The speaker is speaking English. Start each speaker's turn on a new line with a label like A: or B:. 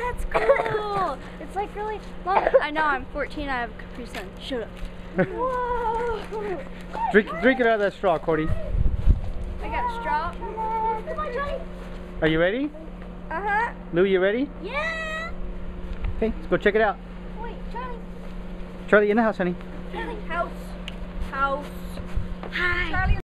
A: That's cool. It's like really long. I know, I'm 14, I have a Capri Sun. Shut up. Whoa.
B: Drink it out of that straw, Cody.
A: I got a straw. Come on, Charlie.
B: Are you ready?
A: Uh-huh.
B: Lou, you ready?
A: Yeah.
B: Okay, let's go check it out.
A: Wait, Charlie.
B: Charlie, in the house, honey.
A: Charlie. House. Hi. Charlie.